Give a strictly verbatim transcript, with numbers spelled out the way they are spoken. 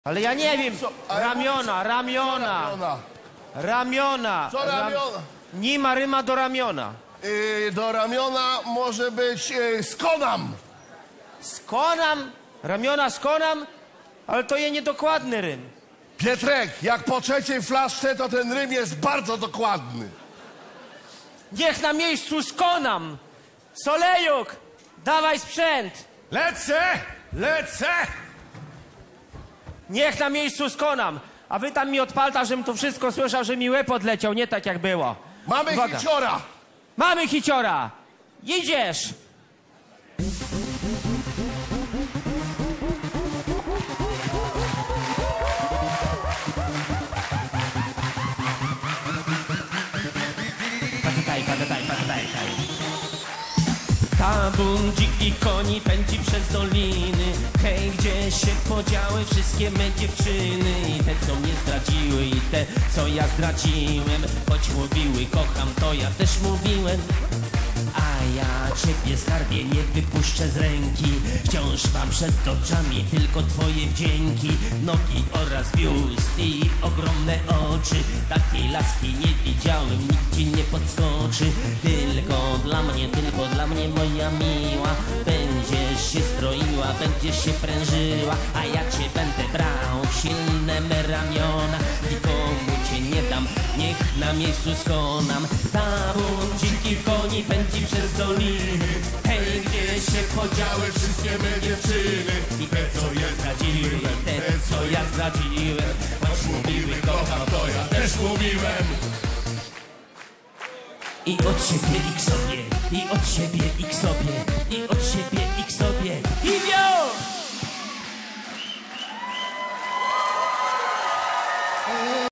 Ale ja nie wiem. Co? A ja Ramiona, ramiona, Ramiona. ramiona. Co ramiona? Nie ma ryma do ramiona. Yy, do ramiona może być yy, skonam. Skonam, ramiona skonam, ale to je niedokładny rym. Pietrek, jak po trzeciej flaszce, to ten rym jest bardzo dokładny. Niech na miejscu skonam. Solejuk, dawaj sprzęt. Lecę, lecę. Niech na miejscu skonam. A wy tam mi odpalta, żebym to wszystko słyszał, że mi łeb odleciał, nie tak jak było. Mamy Uwaga. hiciora. Mamy hiciora. Idziesz. Patataj, patataj, patataj. Tabun dzikich koni pędzi przez doliny. Hej, gdzie się podziały wszystkie me dziewczyny? I te, co mnie zdradziły, i te, co ja zdradziłem. Choć mówiły, kocham, to ja też mówiłem. A ja ciebie, skarbie, nie wypuszczę z ręki. Wciąż mam przed oczami tylko twoje wdzięki. Nogi oraz biust i ogromne oczy. Takiej laski nie widziałem, nikt ci nie podskoczy. Tylko dla mnie, tylko dla mnie, moja miła. Będziesz się stroiła, będziesz się prężyła. A ja cię będę brał w silne me ramiona. Nikomu cię nie dam, niech na miejscu skonam. Tabun dzikich koni pędzi przez doliny. Hej, gdzie się podziały wszystkie me dziewczyny? I te, co ja zdradziłem, te, co ja zdradziłem. Choć mówiły, kocham, to ja też mówiłem. I od siebie i k sobie, i od siebie i k sobie, i od siebie i k sobie. I wio!